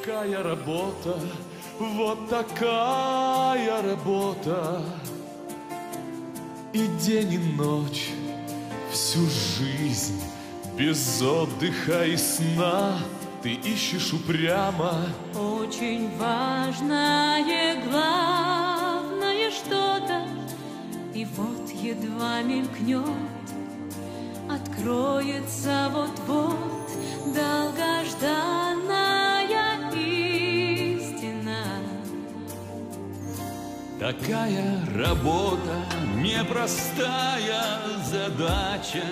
такая работа, вот такая работа. И день, и ночь, всю жизнь, без отдыха и сна ты ищешь упрямо. Очень важное, главное что-то, и вот едва мелькнет, откроется вот-вот долгожданная истина. Такая работа, непростая задача,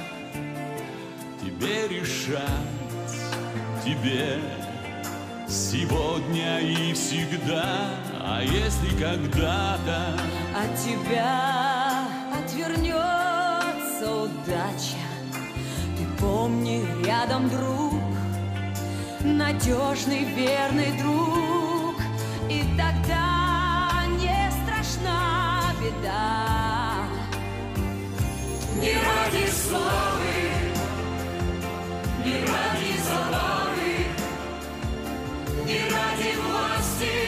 тебе решать, тебе сегодня и всегда. А если когда-то от тебя отвернется удача, ты помни, рядом друг, надежный, верный друг, и тогда не страшна беда. Не ради славы, не ради забавы, не ради власти,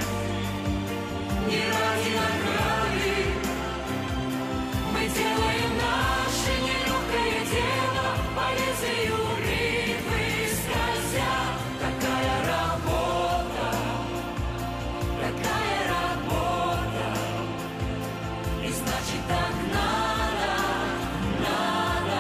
не ради награды мы делаем наше нелегкое дело поэзию рифмы скользя. Такая работа, и значит так надо, надо.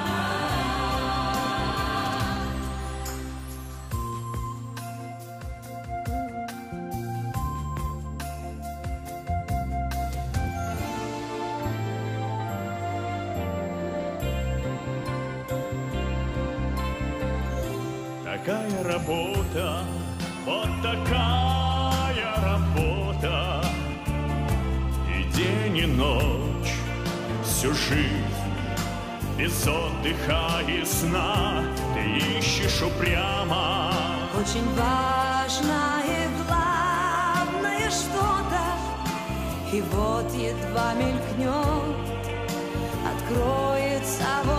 такая работа, вот такая работа. И день, и ночь, всю жизнь, без отдыха и сна ты ищешь упрямо. Очень важное, главное что-то, и вот едва мелькнет, откроется вот